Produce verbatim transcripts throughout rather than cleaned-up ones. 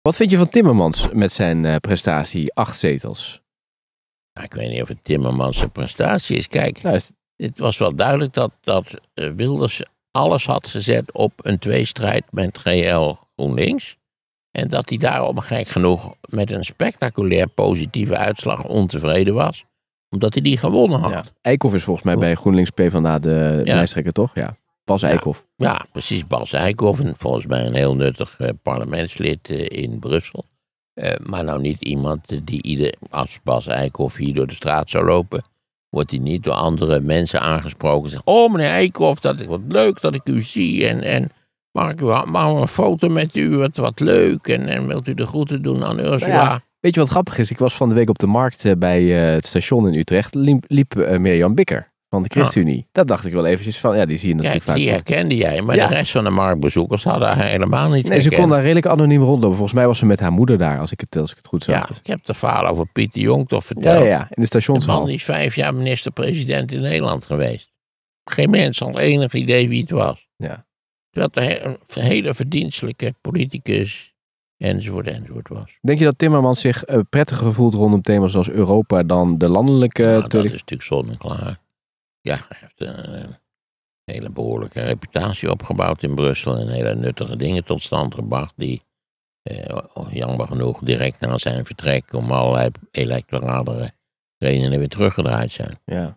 Wat vind je van Timmermans met zijn uh, prestatie? Acht zetels. Nou, ik weet niet of het Timmermans zijn prestatie is. Kijk, nou, is het... het was wel duidelijk dat, dat uh, Wilders alles had gezet op een tweestrijd met G L GroenLinks. En dat hij daarom gek genoeg met een spectaculair positieve uitslag ontevreden was. Omdat hij die gewonnen had. Ja. Eikhoff is volgens mij bij GroenLinks PvdA de ja. lijsttrekker, toch? Ja. Bas Eikhoff. Ja, ja, precies. Bas Eikhoff. En volgens mij een heel nuttig uh, parlementslid uh, in Brussel. Uh, maar nou niet iemand uh, die ieder, als Bas Eikhoff hier door de straat zou lopen, wordt hij niet door andere mensen aangesproken. Zegt, oh meneer Eikhoff, dat is wat leuk dat ik u zie. En, en mag ik u mag een foto met u, wat, wat leuk. En, en wilt u de groeten doen aan Ursula? Nou ja, weet je wat grappig is? Ik was van de week op de markt uh, bij uh, het station in Utrecht. Liep, liep uh, Mirjam Bikker van de ChristenUnie. Ja. Dat dacht ik wel eventjes van, ja, die zie je natuurlijk Kijk, vaak. Die herkende jij, maar ja. de rest van de marktbezoekers hadden haar helemaal niet Nee, ze kon daar redelijk anoniem rondlopen. Volgens mij was ze met haar moeder daar, als ik het, als ik het goed zag. Ja, ik heb het verhaal over Pieter Jong toch verteld. Ja, ja, ja, in de stationshal. De man die is vijf jaar minister-president in Nederland geweest. Geen mens had enig idee wie het was. Ja. Terwijl het een hele verdienstelijke politicus enzovoort enzovoort was. Denk je dat Timmermans zich uh, prettiger voelt rondom thema's als Europa dan de landelijke... Ja, dat is natuurlijk zonneklaar. Ja, hij heeft een, een hele behoorlijke reputatie opgebouwd in Brussel en hele nuttige dingen tot stand gebracht die, eh, jammer genoeg, direct na zijn vertrek om allerlei electorale redenen weer teruggedraaid zijn. Ja.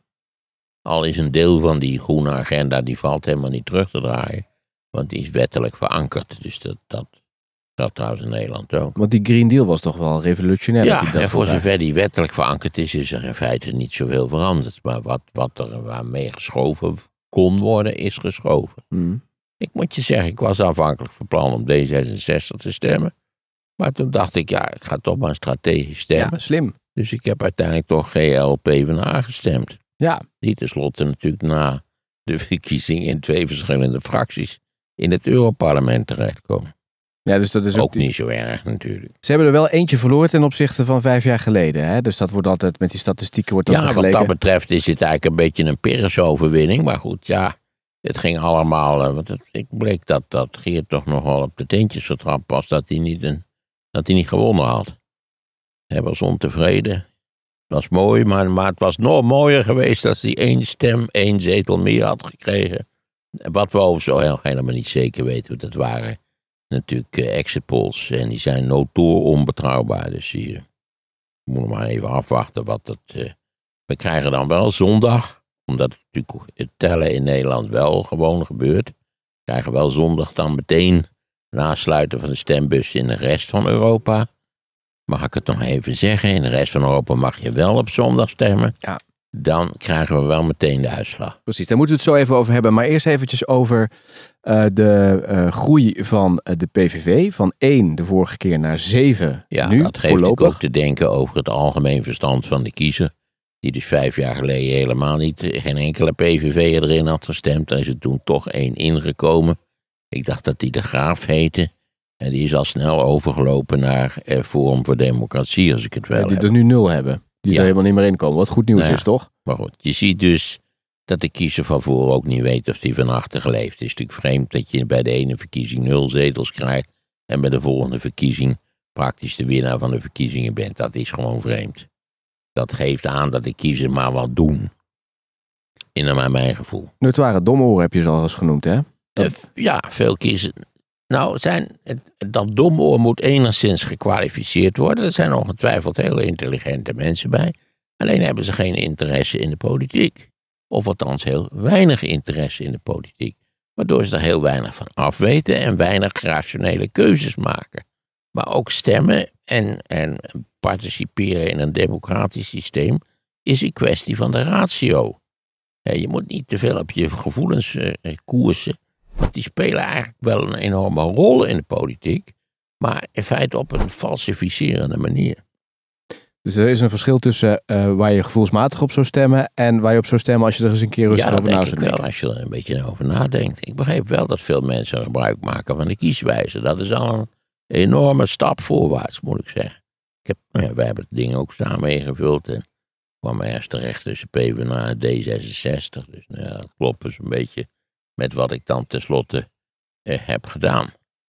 Al is een deel van die groene agenda, die valt helemaal niet terug te draaien, want die is wettelijk verankerd. Dus dat, dat geldt trouwens in Nederland ook. Want die Green Deal was toch wel revolutionair? Ja, dat dat en voor zover die wettelijk verankerd is, is er in feite niet zoveel veranderd. Maar wat, wat er waarmee geschoven kon worden, is geschoven. Mm. Ik moet je zeggen, ik was aanvankelijk van plan om D zesenzestig te stemmen. Maar toen dacht ik, ja, ik ga toch maar strategisch stemmen. Ja, slim. Dus ik heb uiteindelijk toch G L PvdA gestemd. Ja. Die tenslotte natuurlijk na de verkiezing in twee verschillende fracties in het Europarlement terechtkomen. Ja, dus dat is ook, ook niet zo erg natuurlijk. Ze hebben er wel eentje verloren ten opzichte van vijf jaar geleden. Hè? Dus dat wordt altijd met die statistieken wordt dat ja, vergeleken. Wat dat betreft is het eigenlijk een beetje een Pyrrhus-overwinning. Maar goed, ja, het ging allemaal. Want het, ik bleek dat, dat Geert toch nog wel op de teentjes vertrapt was dat hij niet, een, dat hij niet gewonnen had. Hij was ontevreden. Het was mooi, maar, maar het was nog mooier geweest als hij één stem, één zetel meer had gekregen. Wat we overigens heel, helemaal niet zeker weten hoe dat waren. Natuurlijk uh, exit polls en die zijn notoor onbetrouwbaar. Dus hier uh, moet maar even afwachten wat dat... Uh, we krijgen dan wel zondag, omdat natuurlijk het tellen in Nederland wel gewoon gebeurt. We krijgen wel zondag dan meteen nasluiten van de stembus in de rest van Europa. Mag ik het nog even zeggen, in de rest van Europa mag je wel op zondag stemmen. Ja. Dan krijgen we wel meteen de uitslag. Precies, daar moeten we het zo even over hebben. Maar eerst eventjes over uh, de uh, groei van uh, de P V V. Van één de vorige keer naar zeven ja, nu, dat geeft voorlopig. ook te denken over het algemeen verstand van de kiezer. Die dus vijf jaar geleden helemaal niet, geen enkele P V V erin had gestemd. Daar is er toen toch één ingekomen. Ik dacht dat die de Graaf heette. En die is al snel overgelopen naar uh, Forum voor Democratie, als ik het wel ja, die heb. er nu nul hebben. Die ja. er helemaal niet meer in komen. Wat goed nieuws nou ja, is, toch? Maar goed, je ziet dus dat de kiezer van voor ook niet weet of die van achter geleefd is. Het is natuurlijk vreemd dat je bij de ene verkiezing nul zetels krijgt en bij de volgende verkiezing praktisch de winnaar van de verkiezingen bent. Dat is gewoon vreemd. Dat geeft aan dat de kiezer maar wat doen. In naar mijn gevoel. Notoire domoren heb je ze al eens genoemd, hè? Dat... Uh, ja, veel kiezen. Nou, zijn, dat domoor moet enigszins gekwalificeerd worden. Er zijn ongetwijfeld hele intelligente mensen bij. Alleen hebben ze geen interesse in de politiek. Of althans heel weinig interesse in de politiek. Waardoor ze er heel weinig van afweten en weinig rationele keuzes maken. Maar ook stemmen en, en participeren in een democratisch systeem is een kwestie van de ratio. Je moet niet te veel op je gevoelens uh, koersen. Want die spelen eigenlijk wel een enorme rol in de politiek. Maar in feite op een falsificerende manier. Dus er is een verschil tussen uh, waar je gevoelsmatig op zou stemmen en waar je op zou stemmen als je er eens een keer rustig ja, over na zou denken. denken. Wel, als je er een beetje over nadenkt. Ik begreep wel dat veel mensen gebruik maken van de kieswijze. Dat is al een enorme stap voorwaarts, moet ik zeggen. Ik heb, nou ja, wij hebben het ding ook samen ingevuld en kwam ergens terecht tussen PvdA en D zesenzestig. Dus nou ja, dat klopt dus een beetje met wat ik dan tenslotte eh, heb gedaan.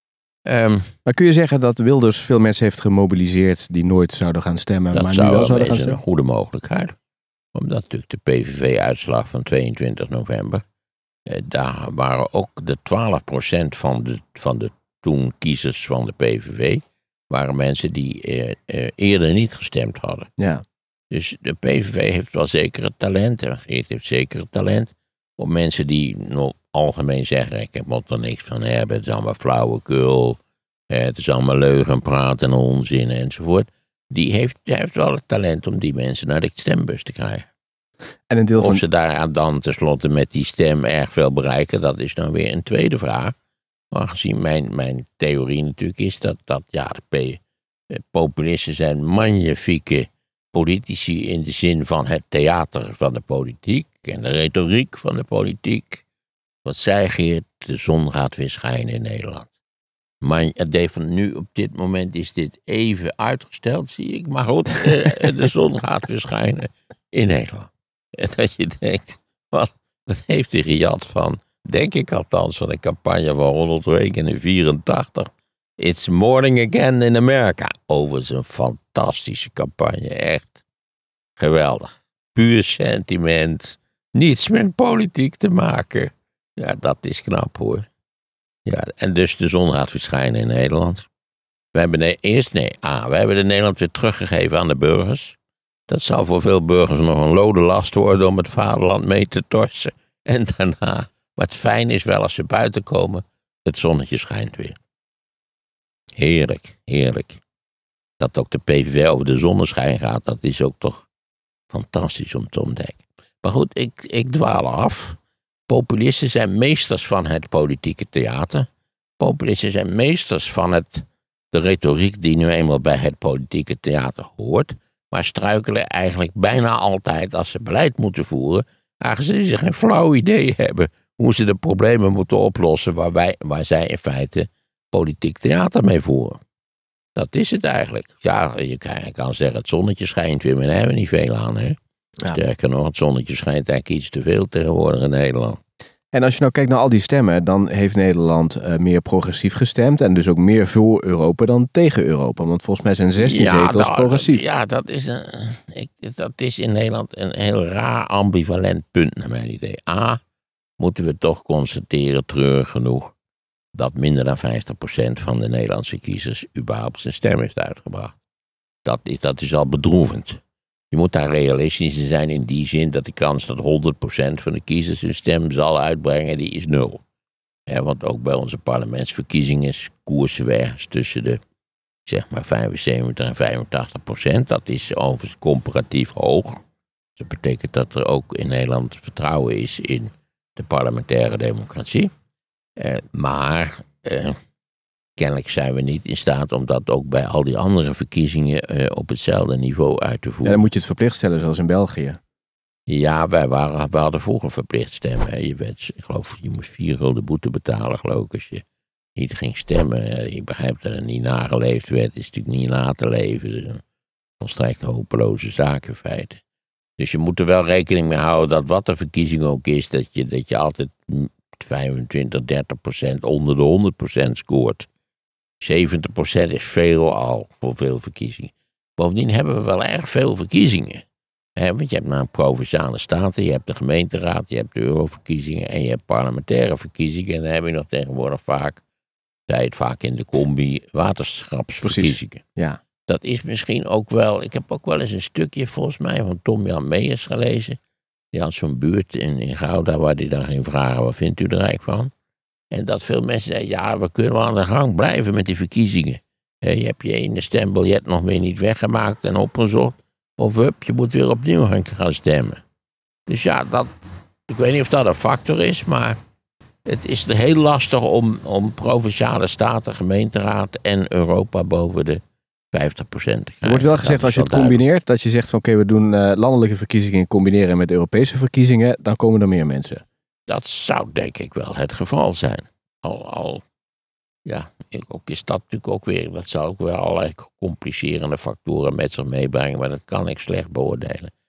Um, maar kun je zeggen dat Wilders veel mensen heeft gemobiliseerd die nooit zouden gaan stemmen, dat maar zou nu wel zouden gaan een stemmen? goede mogelijkheid. Omdat natuurlijk de P V V-uitslag van tweeëntwintig november, eh, daar waren ook de twaalf procent van de, van de toen kiezers van de P V V, waren mensen die eh, eh, eerder niet gestemd hadden. Ja. Dus de P V V heeft wel zeker het talent, en Geert heeft zeker het talent, om mensen die nog algemeen zeggen, ik heb er niks van hebben, het is allemaal flauwekul, het is allemaal leugen, praten en onzin enzovoort. Die heeft, die heeft wel het talent om die mensen naar de stembus te krijgen. En een deel of van... ze daar dan tenslotte met die stem erg veel bereiken, dat is dan weer een tweede vraag. Maar gezien mijn, mijn theorie natuurlijk is dat, dat ja, de P, populisten zijn magnifieke politici in de zin van het theater van de politiek en de retoriek van de politiek. Wat zei Geert, de zon gaat weer schijnen in Nederland. Maar het van nu op dit moment is dit even uitgesteld, zie ik. Maar goed, eh, de zon gaat weer schijnen in Nederland. En dat je denkt, wat, dat heeft hij gejat van, denk ik althans, van de campagne van Ronald Reagan in vierentachtig. It's morning again in America. Overigens een fantastische campagne, echt geweldig. Puur sentiment, niets met politiek te maken. Ja, dat is knap hoor. Ja, en dus de zon gaat verschijnen in Nederland. We hebben de, eerst, nee, ah, we hebben de Nederland weer teruggegeven aan de burgers. Dat zal voor veel burgers nog een lode last worden om het vaderland mee te torsen. En daarna, wat fijn is wel als ze buiten komen, het zonnetje schijnt weer. Heerlijk, heerlijk. Dat ook de P V V over de zonneschijn gaat, dat is ook toch fantastisch om te ontdekken. Maar goed, ik, ik dwaal af. Populisten zijn meesters van het politieke theater. Populisten zijn meesters van het, de retoriek die nu eenmaal bij het politieke theater hoort. Maar struikelen eigenlijk bijna altijd als ze beleid moeten voeren, aangezien ze geen flauw idee hebben hoe ze de problemen moeten oplossen waar, wij, waar zij in feite politiek theater mee voeren. Dat is het eigenlijk. Ja, je kan, je kan zeggen het zonnetje schijnt weer, maar daar hebben we niet veel aan. Hè? Ja. Sterker nog, het zonnetje schijnt eigenlijk iets te veel tegenwoordig in Nederland. En als je nou kijkt naar al die stemmen, dan heeft Nederland uh, meer progressief gestemd en dus ook meer voor Europa dan tegen Europa. Want volgens mij zijn zestien ja, zetels nou, progressief. Ja, dat is, een, ik, dat is in Nederland een heel raar ambivalent punt naar mijn idee. A, moeten we toch constateren, treurig genoeg, dat minder dan vijftig procent van de Nederlandse kiezers überhaupt zijn stem heeft uitgebracht. Dat is, dat is al bedroevend. Je moet daar realistisch in zijn in die zin dat de kans dat honderd procent van de kiezers hun stem zal uitbrengen, die is nul. Ja, want ook bij onze parlementsverkiezingen koersen we ergens tussen de zeg maar vijfenzeventig en vijfentachtig procent. Dat is overigens comparatief hoog. Dat betekent dat er ook in Nederland vertrouwen is in de parlementaire democratie. Eh, maar eh, kennelijk zijn we niet in staat om dat ook bij al die andere verkiezingen eh, op hetzelfde niveau uit te voeren. Ja, dan moet je het verplicht stellen, zoals in België. Ja, wij, waren, wij hadden vroeger verplicht stemmen. Je, werd, ik geloof, je moest vier gulden boete betalen, geloof ik, als je niet ging stemmen. Ik begrijp dat het niet nageleefd werd. Het is natuurlijk niet na te leven. Dus een volstrekt hopeloze zaak in feite. Dus je moet er wel rekening mee houden dat wat de verkiezing ook is, dat je, dat je altijd vijfentwintig, dertig procent onder de honderd procent scoort. zeventig procent is veel al voor veel verkiezingen. Bovendien hebben we wel erg veel verkiezingen. He, want je hebt nou provinciale staten, je hebt de gemeenteraad, je hebt de euroverkiezingen en je hebt parlementaire verkiezingen. En dan heb je nog tegenwoordig vaak, zei het vaak in de combi, waterschapsverkiezingen. Precies, ja. Dat is misschien ook wel, ik heb ook wel eens een stukje volgens mij van Tom-Jan Meijers gelezen. Die had zo'n buurt in, in Gouda waar hij dan ging vragen, wat vindt u er eigenlijk van? En dat veel mensen zeiden, ja, we kunnen wel aan de gang blijven met die verkiezingen. He, je hebt je ene stembiljet nog weer niet weggemaakt en opgezocht. Of hup, je moet weer opnieuw gaan, gaan stemmen. Dus ja, dat, ik weet niet of dat een factor is, maar het is heel lastig om, om provinciale staten, gemeenteraad en Europa boven de vijftig procent te krijgen. Er wordt wel gezegd, als je het combineert, dat je zegt van oké, okay, we doen uh, landelijke verkiezingen combineren met Europese verkiezingen, dan komen er meer mensen. Dat zou denk ik wel het geval zijn. Al, al ja, ook is dat natuurlijk ook weer, dat zou ook weer allerlei complicerende factoren met zich meebrengen, maar dat kan ik slecht beoordelen.